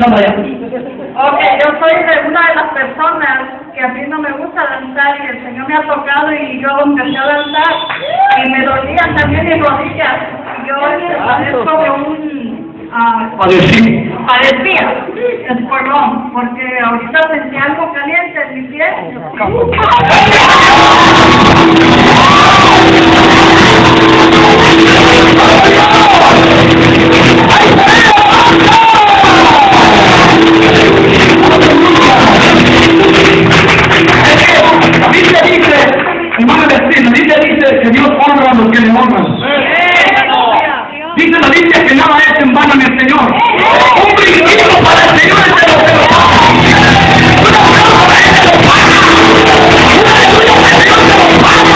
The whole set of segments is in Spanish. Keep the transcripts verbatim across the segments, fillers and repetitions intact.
vamos allá. Ok, yo soy de una de las personas que a mí no me gusta danzar y el Señor me ha tocado y yo empecé a danzar y me dolían también mis rodillas. Yo padezco de un... Uh, Padecí. Parecía, es perdón, porque ahorita sentí algo caliente en mi piel. La Biblia dice, hermano Vecino, la Biblia dice que Dios honra a los que le honran. Dice la Biblia que nada es en vano en el Señor. Un principio para el Señor es de los que lo pagan. Una prueba para Él se lo paga. Una aleluya para el Señor se lo paga.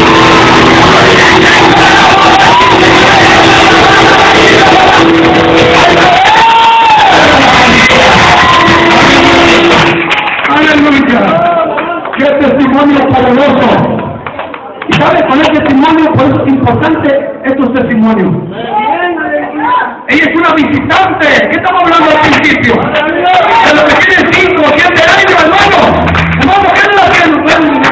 Aleluya. Qué testimonio poderoso. Y sabes, con el testimonio, por eso es importante estos testimonios. Ella es una visitante. ¿Qué estamos hablando al principio? De los que tienen cinco, siete años, hermano. Hermano, ¿qué es lo que nos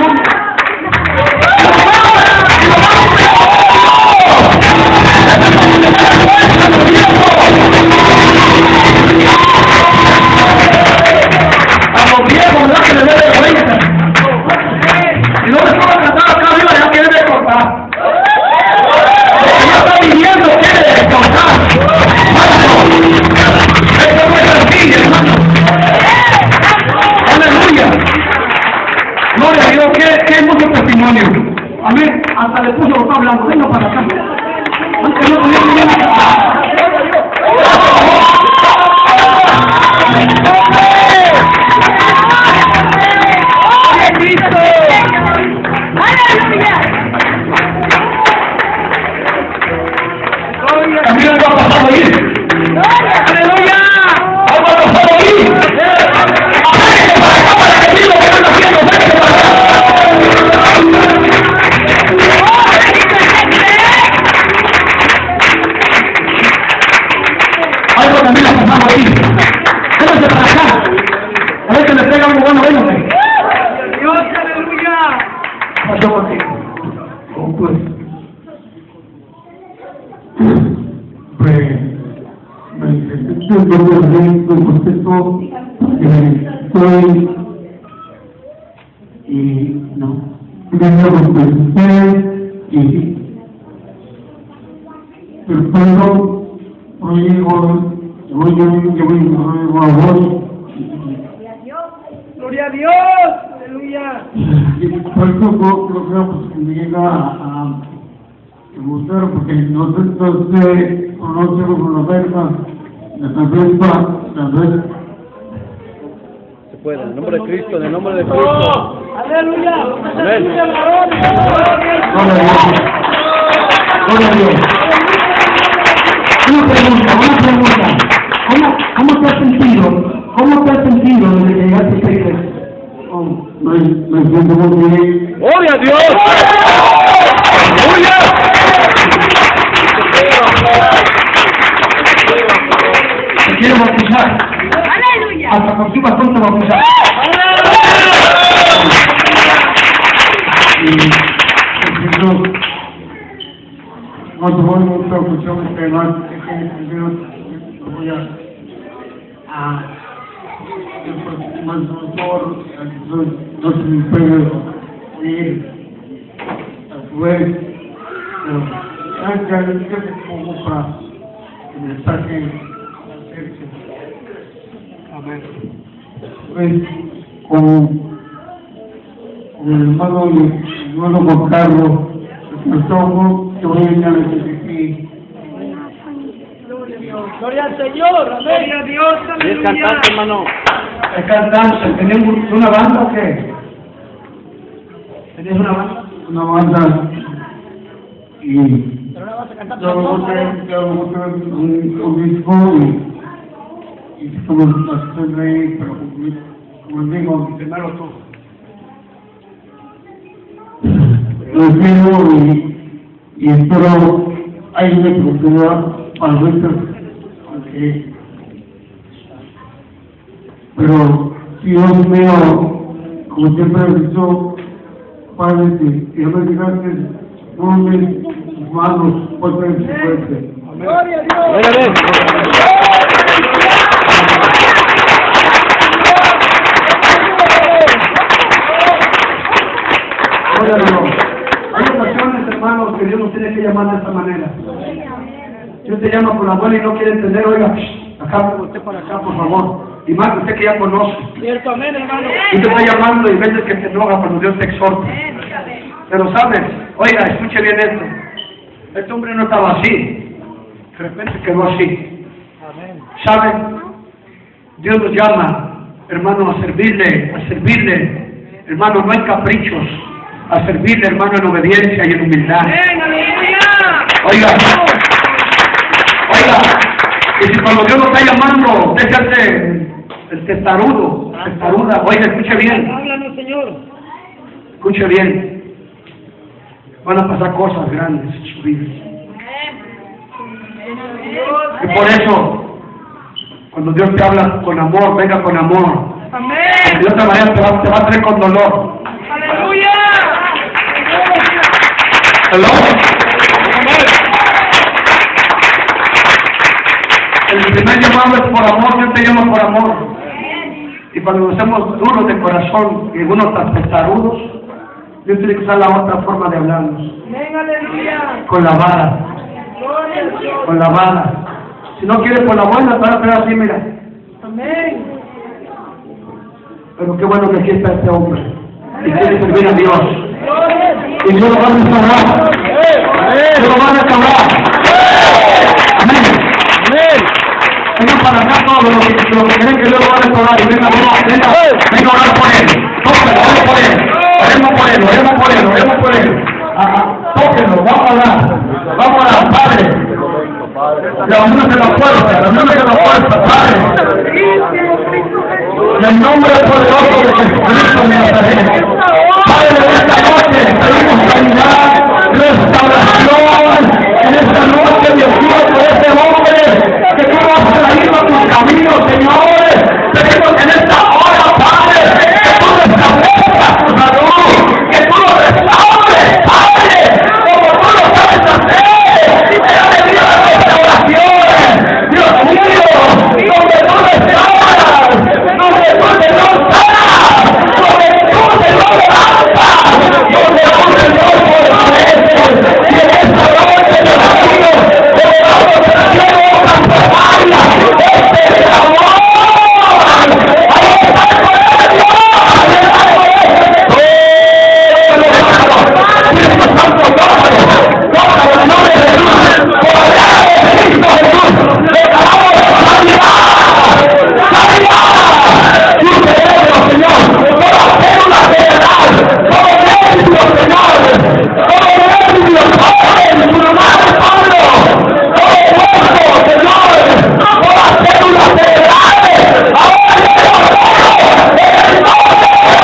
a los viejos, ¿verdad? Que les dé vergüenza. Y no les puedo tratar acá arriba, ya quieren recortar. Lo que ya está viviendo quiere recortar. Esto no es así, hermano. Aleluya. Gloria a Dios, qué, qué hermoso testimonio. Amén. Hasta le puso lo que está hablando. Venga para acá. Antes no podía venir acá. También algo ha pasado ahí. ¡Aleluya! ¡Algo ha pasado ahí! ¡Apárese para acá para que diga lo que están haciendo! ¡Apárese para acá! Algo también ha pasado ahí. Véngase para acá. A ver que le pega algo bueno, véngase. ¡Dios, aleluya! Pasó contigo. ¿Cómo pues? Pues, me siento muy contento, estoy y no, primero con ustedes y el pueblo, hoy digo, hoy yo digo que voy a vos. ¡Gloria a Dios! ¡Aleluya! Y por eso creo que me llega a me gustaron porque nosotros eh, conocemos con la verga, la cabeza, la verga. Se puede, en el nombre de Cristo, en el nombre de Cristo. ¡Aleluya! Amén. Gloria a Dios. Una pregunta, una pregunta. ¿Cómo, cómo te has sentido? ¿Cómo te has sentido desde que llegaste a Cristo? Oh, me, me siento muy bien. ¡Gloria a Dios! ¡Aleluya! Te quiero bautizar. ¡Aleluya! Hasta por su bastón te bautizar. Y no, no te voy mucho a escuchar un tema que voy a a el más doctor no se me puede ir después pero ya le dije que como para que me saquen hacerse amén pues con con el hermano el hermano Juan Carlos el tomo que voy a ir a necesitar. ¡Gloria al Señor! ¡Amén! ¡Gloria a Dios! ¿Y es cantante, hermano? Es cantante. ¿Tenemos una banda o qué? ¿Tenés una banda? Una banda. Y... ¿Pero no vas a cantar? Yo voy a tener un disco y... Y como las ahí, pero como digo, tenerlo todo. Lo digo y... Y espero... Hay una oportunidad para nuestras... Porque Pero, Dios mío, como siempre he dicho, Padre, si si no me dejaste, no mis manos pueden su fuerte. Gloria a Dios. Hay ocasiones, hermanos, que Dios nos tiene que llamar de esta manera. Dios te llama por la buena y no quiere entender, oiga, acá, usted para acá, por favor. Y más usted que ya conoce. Cierto, amén, hermano. Dios te está llamando y veces que te enoja cuando Dios te exhorta. Pero sabes, oiga, escuche bien esto. Este hombre no estaba así. De repente quedó así. ¿Sabe? Dios nos llama, hermano, a servirle, a servirle. Hermano, no hay caprichos. A servirle, hermano, en obediencia y en humildad. Oiga, oiga, y si cuando Dios nos está llamando, déjate el testarudo, testaruda, oiga, escuche bien. Háblanos, Señor. Escuche bien. Van a pasar cosas grandes en su vida. Y por eso, cuando Dios te habla con amor, venga con amor. Porque de otra manera te va, te va a traer con dolor. ¡Aleluya! ¿Hello? El primer llamado es por amor, Dios te llama por amor. Y cuando nos hacemos duros de corazón y algunos tan testarudos, Dios tiene que usar la otra forma de hablarnos. Con la vara. Con la vara. Si no quieres con la buena, te vas a hacer así, mira. Pero qué bueno que aquí está este hombre. Y quiere servir a Dios. Y Dios lo va a restaurar. Dios lo va a restaurar. Amén. Vengan para acá todos los que, los que creen que Dios lo va a restaurar. Y venga, venga, venga, venga a orar por él. Tóquenlo, oremos por él. Oremos por él, oremos por él, oremos por él. Tóquenlo, vamos a orar. Vamos a orar, Padre. La unión de la fuerza, la unión de la fuerza, Padre. En el nombre poderoso de Jesucristo de Nazaret. Padre, en esta noche pedimos sanidad, restauración. En esta noche, Dios mío, por este hombre que tú has traído a tus caminos, señores. Pedimos que en esta hora, Padre, que tú restablezcas tu salud, que tú lo restaures, Padre, como tú lo sabes hacer. Y te ha venido la restauración, Dios mío, donde tú restauras, donde tú te lo sanas, donde tú te lo levantas, donde tú te lo fortaleces. Y en esta noche, Dios mío, estamos trayendo una campaña, este es el amor. Ahí está el poder de Dios, ahí está el poder de Dios. Espíritu Santo, tócalo, tócalo en nombre de Jesús, poder de Cristo Jesús, declaramos sanidad, sanidad, tu cerebro, Señor, toda célula cerebral, todo nervio, Señor, todo nervio, Padre, en tu nombre, Pablo, todo cuerpo, Señor, todas células cerebrales, ahora Señor, en el nombre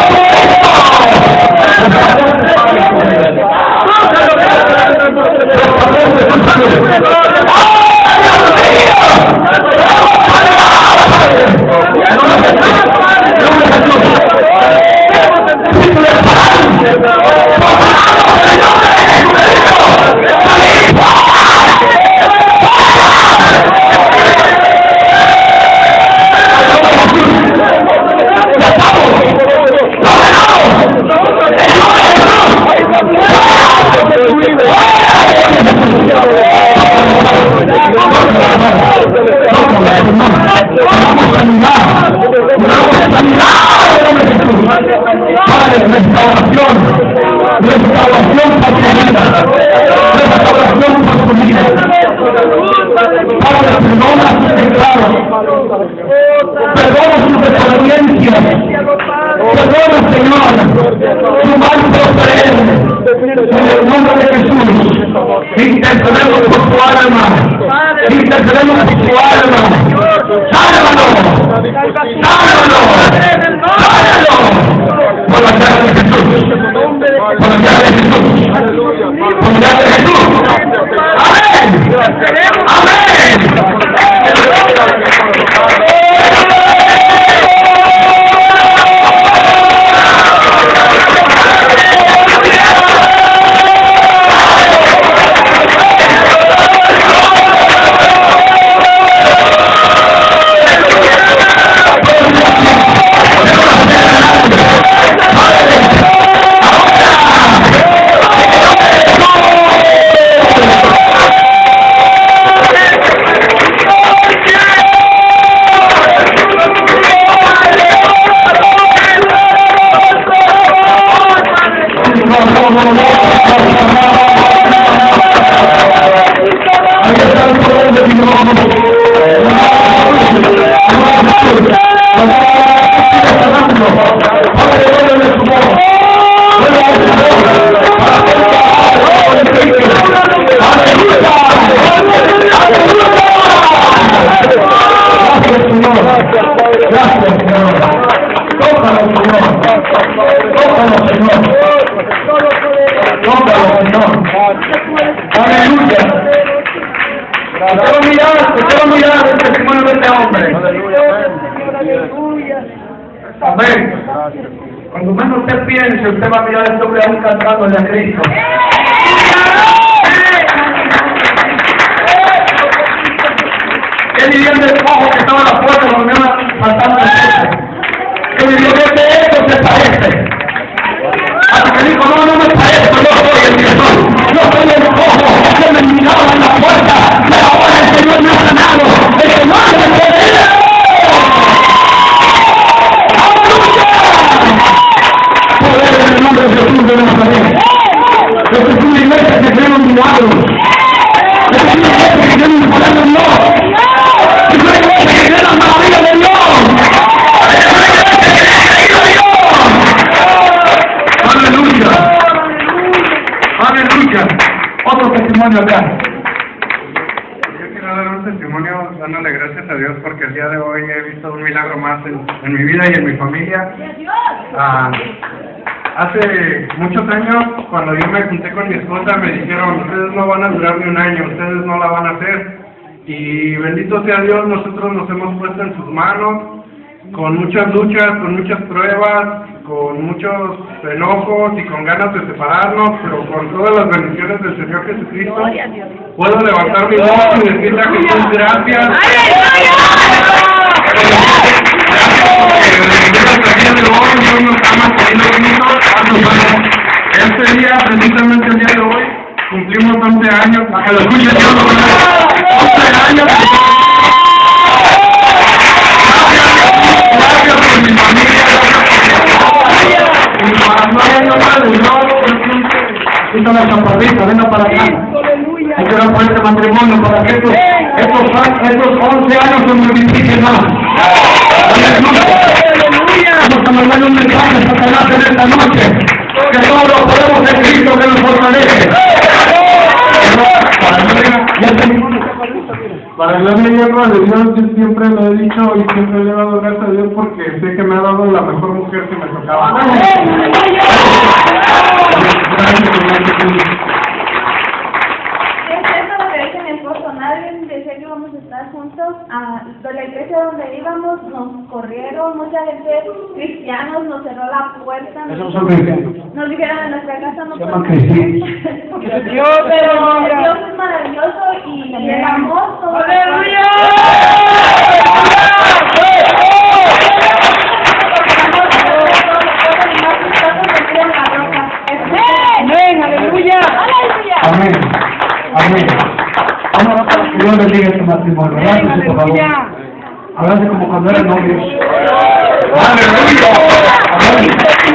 restauración, restauración por tu vida, restauración por tu vida. Padre, perdona sus pecados, perdona sus desobediencias, perdona, Señor, tu mal proceder, en el nombre de Jesús. Intercedemos por tu alma, intercedemos por tu alma. ¡Sálvalo! ¡Sálvalo! ¡Sálvalo! Por la llave de Jesús, por la llave de Jesús, por la llave de Jesús. Amén. Amén. Jesús. Padre, vuelve su voz. Vuelve a su voz. Para que ¡aleluya! ¡Aleluya! Gracias, Señor. Gracias, Señor. Tócalo, Señor. Tócalo, Señor. Tócalo, Señor. Aleluya. Te quiero mirar, te quiero mirar el testimonio de este hombre. Amén. Cuando menos usted piense, usted va a mirar a este hombre aún cantándole a Cristo. ¿Qué dirían del ojo que estaba a la puerta cuando me iban faltando el jefe? ¿Qué dirían de esto se parece? Hasta que dijo, no, no me parezco, yo soy el que soy. Yo soy el ojo que me miraba en la puerta, pero ahora el Señor me ha sanado. El Señor me puede. Poder en el nombre de Jesús de Nazaret. Esta es una iglesia que cree en milagros. Esta es una iglesia que cree en el poder de Dios. Es una iglesia que cree en las maravillas de Dios. Es una iglesia que cree en el reino de Dios. Aleluya. Aleluya. Otro testimonio acá. Yo quiero dar un testimonio dándole gracias a Dios porque el día de hoy he visto un milagro más en, en mi vida y en mi familia. Ah, hace muchos años, cuando yo me junté con mi esposa, me dijeron, ustedes no van a durar ni un año, ustedes no la van a hacer. Y bendito sea Dios, nosotros nos hemos puesto en sus manos, con muchas luchas, con muchas pruebas, con muchos enojos y con ganas de separarnos, pero con todas las bendiciones del Señor Jesucristo, puedo levantar mi voz y decirle a Jesús gracias. Este día, precisamente el día de hoy, cumplimos once años, que lo escuche Dios, once años. Gracias por mi familia, y para no haber nomás de Dios, quita la chaparrita, venga para acá. Hay que orar por este matrimonio para que estos, estos, estos once años se multipliquen más. Vamos a mandarle un mensaje a Satanás en esta noche, que todos lo podemos en Cristo que nos fortalece. Para la gloria de Dios, yo siempre lo he dicho y siempre le he dado gracias a Dios porque sé que me ha dado la mejor mujer que me tocaba. Decía que íbamos a estar juntos, a la iglesia donde íbamos nos corrieron, mucha gente, cristianos, nos cerró la puerta, nos, nos dijeron en nuestra casa no podemos ir. Pero Dios es maravilloso y el amor todo. ¡Aleluya! Amén, aleluya. Amén, amén. Vamos a para que Dios bendiga este matrimonio. Abrácense, por favor. Abrácense como cuando eran novios. ¡Aleluya! Amén.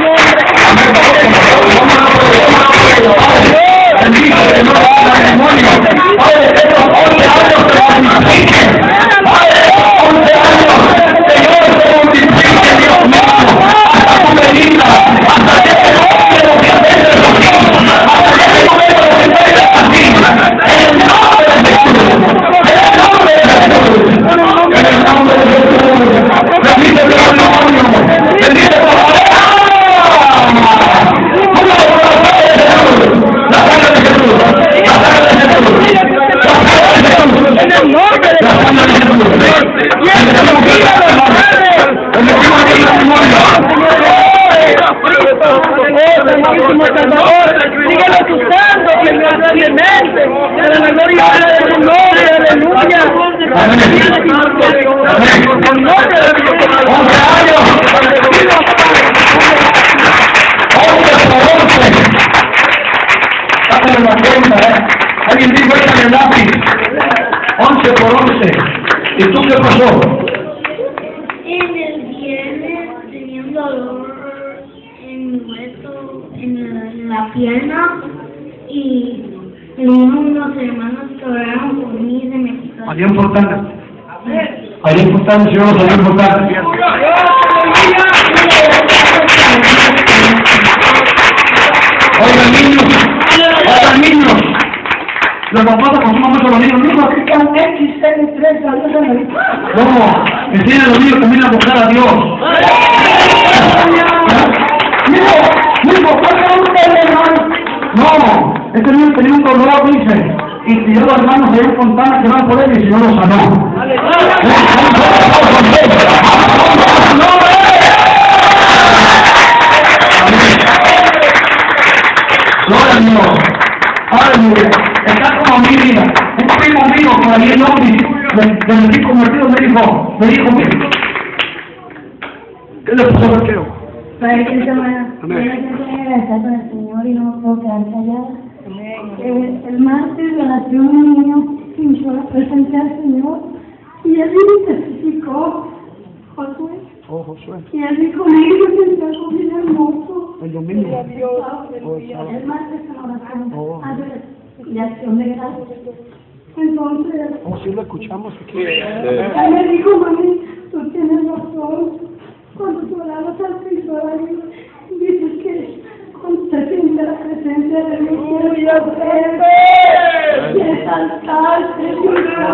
Bendiga el Señor este matrimonio. Padre, estos once años se multipliquen. Padre, estos once años, Señor, se multipliquen, Dios mío. Hasta tu venida, hasta que se logre lo que haces de los hijos, hasta que se logre lo que haces de las hijas. En el nombre de Jesús, en el nombre de Jesús, en el nombre de Jesús. Bendice tu matrimonio, bendice tu familia. La sangre de Jesús, la sangre de Jesús, la sangre de Jesús, en el nombre de la sangre de Jesús. Y en el nombre de Jesús, bendecimos el matrimonio. Síguelo usando grandemente, para la gloria de su nombre, aleluya. Amén. Amén. once años. once por once. Sácale la cuenta, ¿eh? Alguien dijo, échale el lápiz. once por once. ¿Y tú qué pasó? En el viernes tenía un dolor en mi hueso, en la, en la pierna, y tenía unos hermanos que oraron por mí y se me quitó. Adiós, importante. Ahí es importante, Señor, ahí es importante. Oigan, niños, oigan, niños. Los papás acostumbran mucho a los niños. Niños, ¿qué están X, X, tres, no, enseñan a los niños también a buscar a Dios. Hijo, hijo, ¿cuál es el hermano? No, este niño tenía un dolor, dice, y pidió a los hermanos de él contar que van por él y el Señor lo sanó. Gloria a Dios. Aleluya. Está como mi vida. Un primo mío por ahí en Londres, de recién convertido, me dijo, me dijo, mira, ¿qué le pasó a Arqueo? Padre, que semana, voy a agradecer con el Señor y no me puedo quedar callada. Eh, el martes relació un niño hinchó la presencia del Señor y él identificó Josué. Oh, Josué. Y él dijo, mi hijo es algo bien hermoso. El domingo. El martes en oración, Oh. de acción de gracias. Entonces, Oh, sí lo escuchamos aquí. él me dijo, mami, tú tienes razón. Cuando tú orabas al Cristo, dices que cuando se siente la presencia de Dios, quieres ver, quieres saltarte, y me dijo,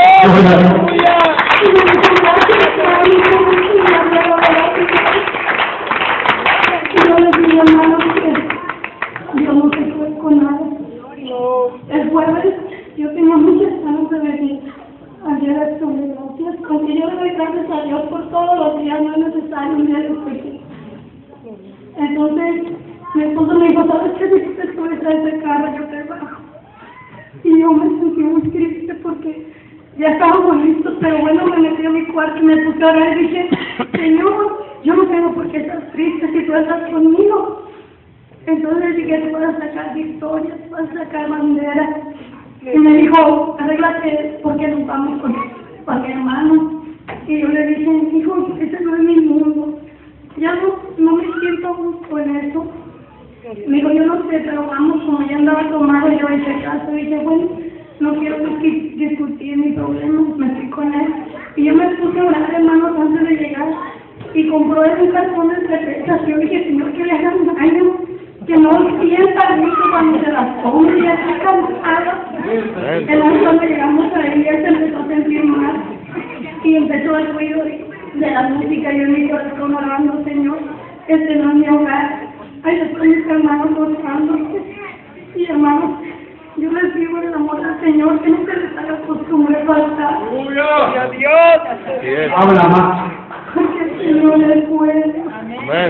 y yo le dije, hermano, que Dios no se fue con nada. El jueves yo tenía muchas ganas de venir ayer a Acción de Gracias, porque yo le doy gracias a Dios por todos los días, no es necesario un día de juicio. Entonces, mi esposo me dijo, ¿sabes qué dijiste tú de ese carro? Yo te bajo. Y yo me sentí muy triste porque ya estábamos listos, pero bueno, me metí a mi cuarto y me puse a orar y dije, Señor, yo no tengo por qué estar triste si tú estás conmigo. Entonces dije, tú vas a sacar victorias, tú vas a sacar banderas. Y me dijo, arréglate porque nos vamos con, con mi hermano. Y yo le dije, hijo, ese no es mi mundo. Ya no, no me siento gusto en eso. Me dijo, yo no sé, pero vamos, como ya andaba tomado, yo hice caso. Y dije, bueno, no quiero discutir, discutir mi problema, me fui con él. Y yo me puse a orar, hermanos, antes de llegar. Y compró un cartón de cervezas. Yo dije, Señor, que le hagan daño. Que no sienta mucho cuando se las tome y ya está cansada. Entonces cuando llegamos ahí, él se empezó a sentir mal y empezó el ruido de, de la música y yo en mi corazón orando, Señor, este no es mi hogar. Ay, después mis hermanos orando. Y hermanos, yo les digo en el amor del Señor que no se les haga costumbre faltar. ¡Gloria a Dios! Habla más. Porque el Señor les puede. Amén.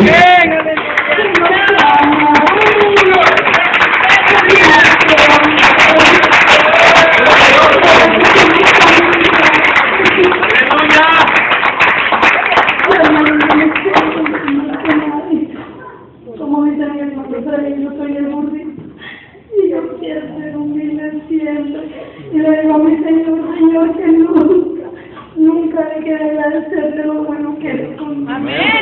Como dicen en el mundo, yo soy el burrito y yo quiero ser humilde siempre. Y le digo a mi Señor, Señor, que nunca, nunca le quiero agradecer de lo bueno que eres conmigo. Amén.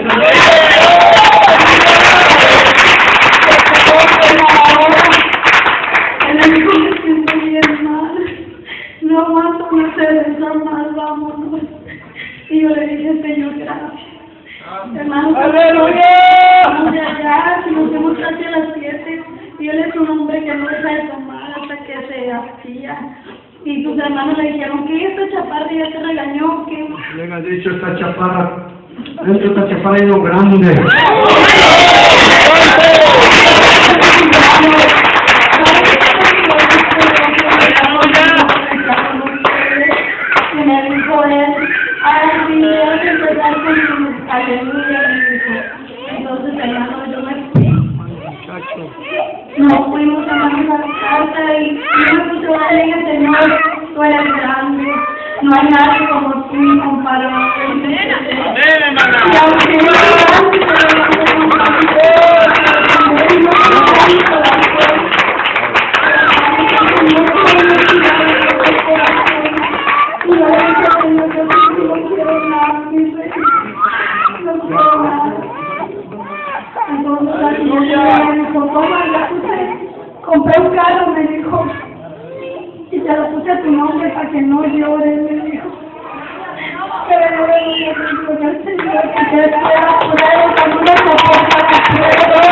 Él me dijo, me siento bien mal, no aguanto una cerveza más, vámonos. Y yo le dije, Señor, gracias. Hermano, ¡Aleluya! vamos de allá, y nos fuimos casi a las siete, y él es un hombre que no deja de tomar hasta que se hacía. Y tus hermanos le dijeron, ¿qué esta chaparra ya te regañó? ¿Qué? Le ha dicho esta chaparra, dentro de esta chaparra hay uno grande. Y me dijo él, ay, sí, debes empezar con su aleluya, me dijo. Entonces, hermano, yo me fui. Nos fuimos, hermanos, a la casa y yo me puse a darle al Señor, tú eres grande, no hay nadie como tú, incomparable. Amén, Y aunque no es grande, pero no es compré un carro, me dijo, y te lo puse a tu nombre para que no llores, me dijo. que espera por él, cuando me soporta que quiero.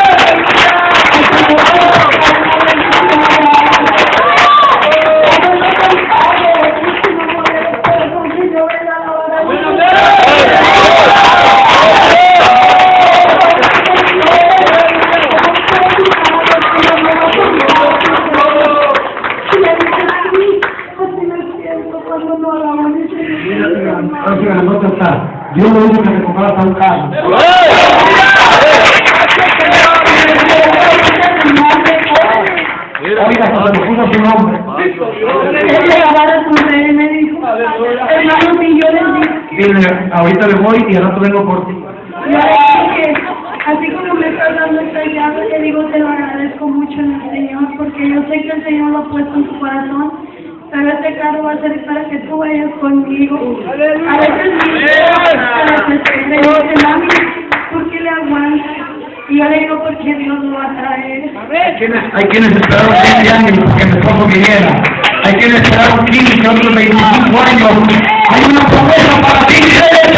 Dios lo dice que te compras a un carro. Oiga, se me puso su nombre. Hermano, y yo les dije, Dile, ahorita le voy y al rato vengo por ti. yo les dije, así como me estás dando esta llave, te digo, te lo agradezco mucho en el Señor, porque yo sé que el Señor lo ha puesto en tu corazón. Pero este carro va a ser para que tú vayas conmigo. A veces mi a veces me dice, mami, ¿por qué le aguantas? Y yo le digo, porque Dios lo va a traer. Hay quienes, hay quienes esperaron veinte años para que mi esposo viniera. Hay quienes esperaron quince, otros veinticinco años. Hay una promesa para ti,